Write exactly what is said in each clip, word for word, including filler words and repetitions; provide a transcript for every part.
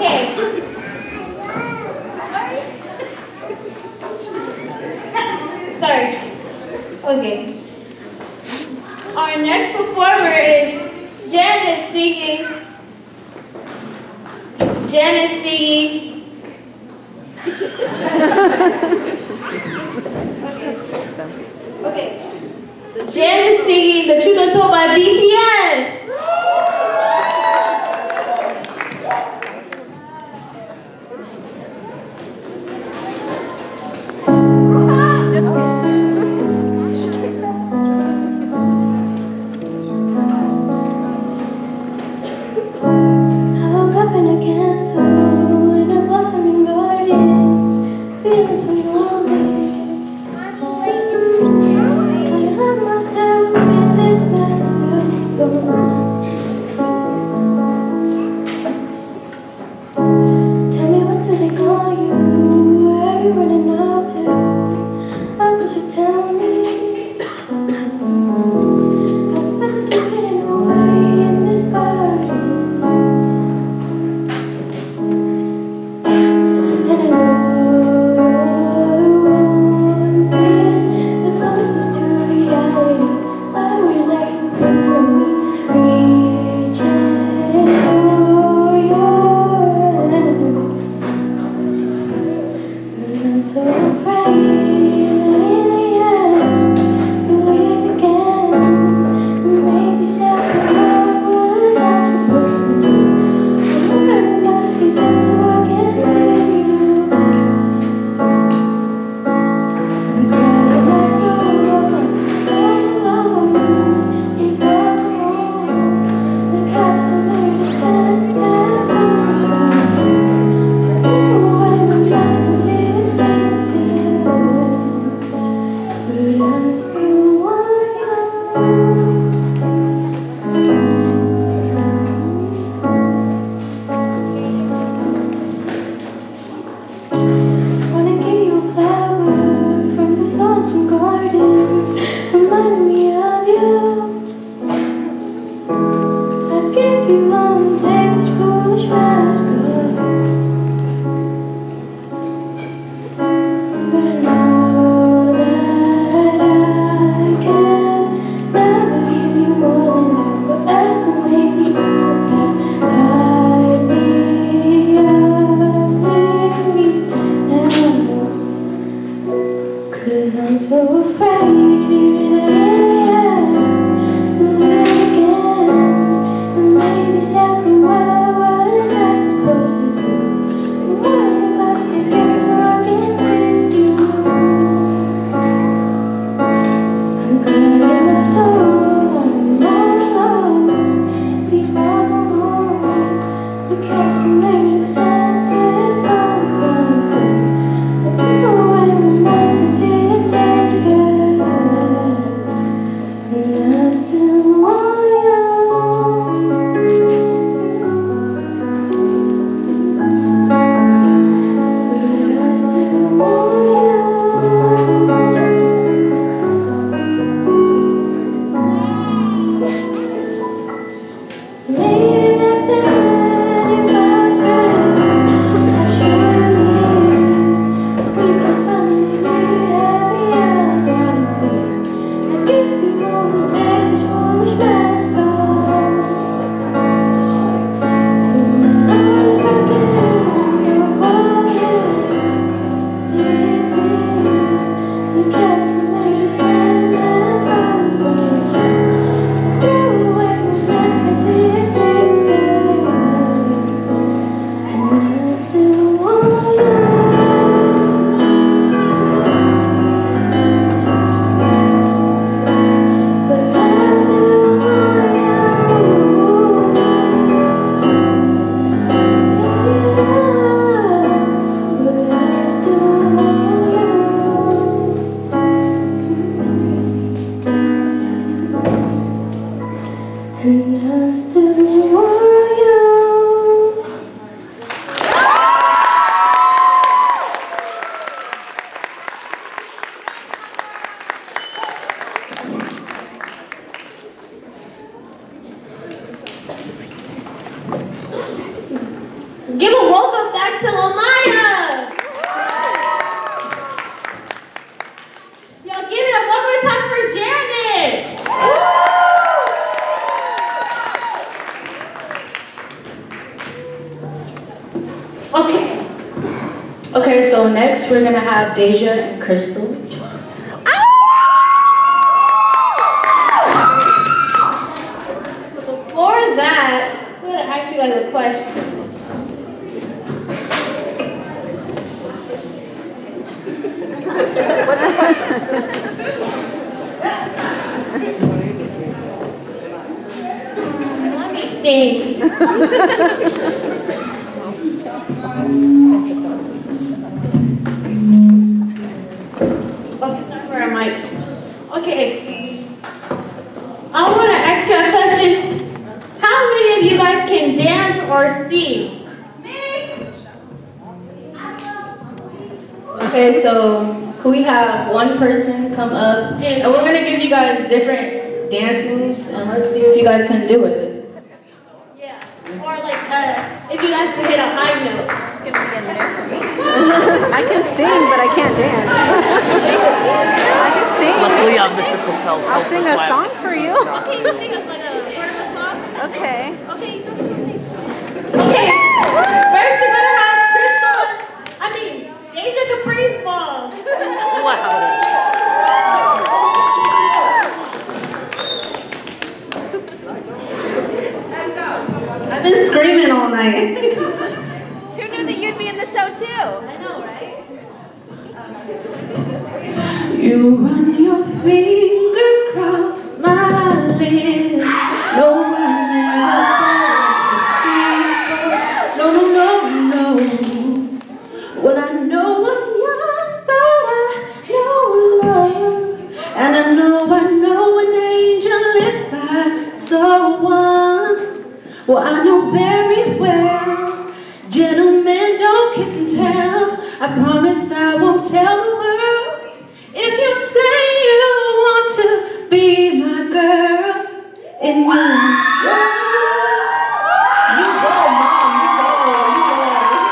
Okay. Sorry. Okay. Our next performer is Janet singing. Janet singing. Okay. Janet singing The Truth Untold by B T S. Give a welcome back to Lamaya. Yo, give it up one more time for Janet. Okay. Okay, so next we're gonna have Deja and Crystal. Before that, I'm gonna ask you guys a question. What's the question? Let me think. Okay, time for our mics. Okay. I want to ask you a question. How many of you guys can dance or sing? Okay, so could we have one person come up? Yes. And we're gonna give you guys different dance moves, and let's see if you guys can do it. Yeah. Or like, uh, if you guys can hit a high note. I can sing, but I can't dance. I can sing. Luckily, uh, Mister Propel's I'll sing a song for you. Okay, you sing us like a part of a song. Okay. Okay. Okay. First, you're gonna have Crystal. I mean, Deja Caprice Ball. Wow. I've been screaming all night. Who knew that you'd be in the show too? I know, right? You run your fingers across my lips. No one else can see. No, no, no, no. Well, I know I'm young, but I know love. And I know, I know an angel if I saw one. Well, I know very well, gentlemen don't kiss and tell. I promise I won't tell the world. If you say you want to be my girl, and you, you go, mom, you go, you go.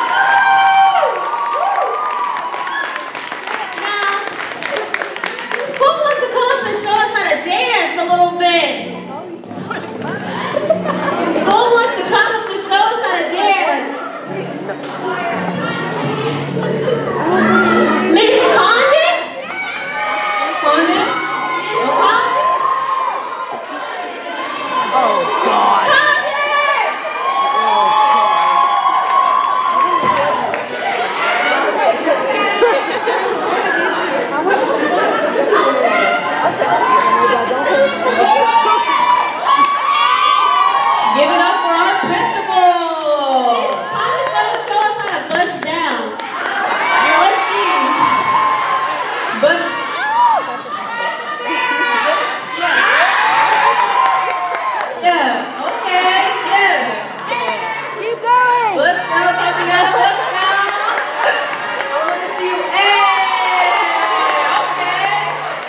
Now, who wants to come up and show us how to dance a little bit? Who wants to come up and show us how to dance? Miss Condon? Condon? Miss Condon? Oh, God. Condon! Give it up for our principal. Condon's gonna show us how to bust down. Yeah, let's see. Bust. Yeah, okay, yeah. Keep going. Bust down, Tatiana, bust down. I want to see you. Hey, okay.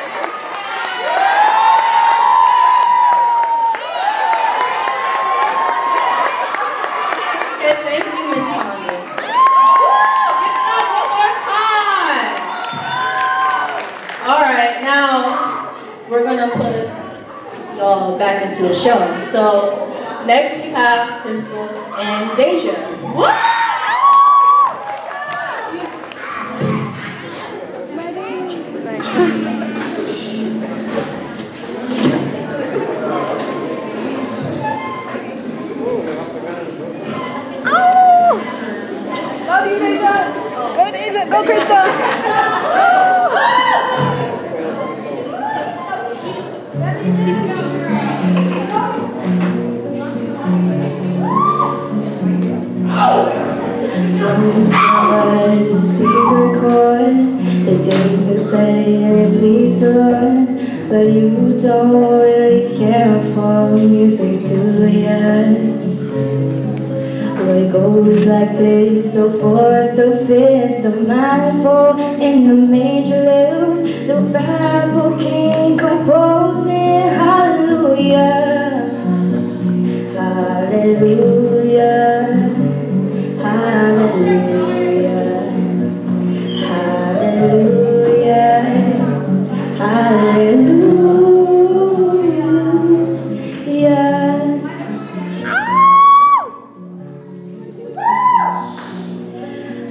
Okay, thank you, Miss Condon. Give it up one more time. All right, now we're gonna put y'all back into the show. So next we have Crystal and Deja. What? Love you, Deja. Go, Deja. Go, Crystal. Was a secret chord that David played and it pleased the Lord, but you don't really care for music, do ya? Well, it goes like this: the fourth, the fifth, the minor fall, and the major lift. The Bible King composing hallelujah, hallelujah, hallelujah.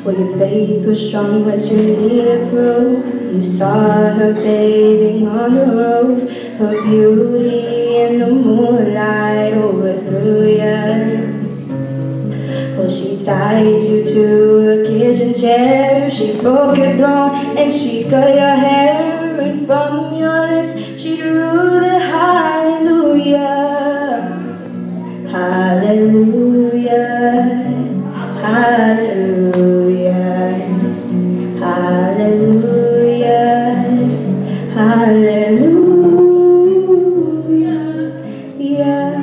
For your faith was strong, but you needed proof. You saw her bathing on the roof. Her beauty in the moonlight overthrew you. Well, she tied you to a kitchen chair. She broke your throne and she cut your hair. And from your lips she drew the hallelujah. Hallelujah. Hallelujah. Hallelujah. Hallelujah. Yeah.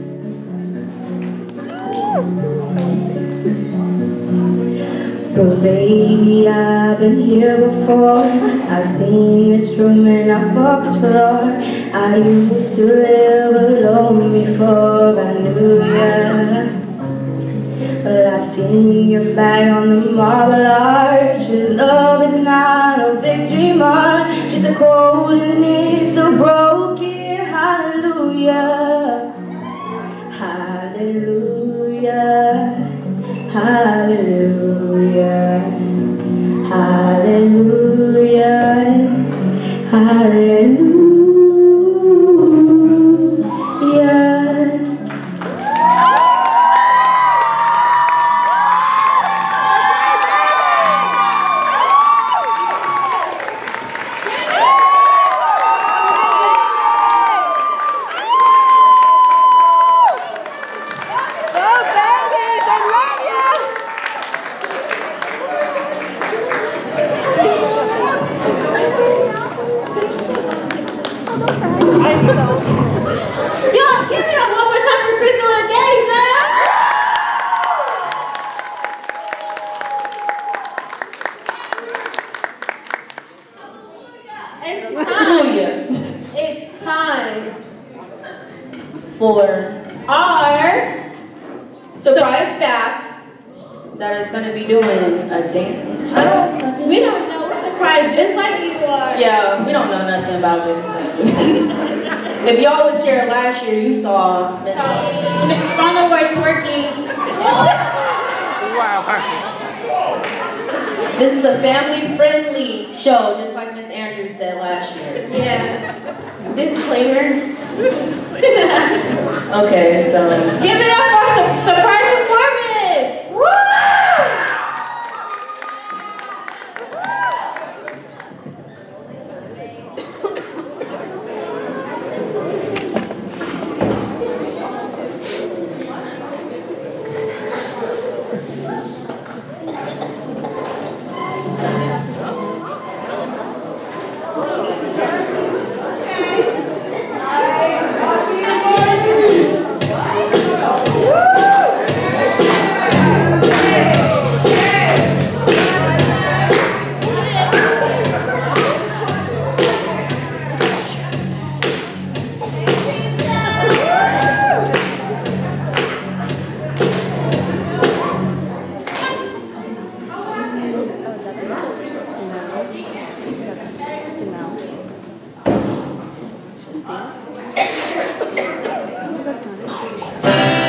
Well, baby, I've been here before. I've seen this room and I've walked this floor. I used to live alone before I knew ya. But I've seen your flag on the marble arch. Your love is not a victory march. It's a cold and it's a broken hallelujah. Hallelujah. Hallelujah, hallelujah, hallelujah. For our surprise staff that is going to be doing a dance. I don't, we don't know. We're surprised just like you are. Yeah, we don't know nothing about this. If y'all was here last year, you saw Miss On the way twerking. Wow. This is a family-friendly show, just like Miss Andrews said last year. Yeah. Disclaimer. Okay, so Give it up for su surprise performance! Woo! That's not it.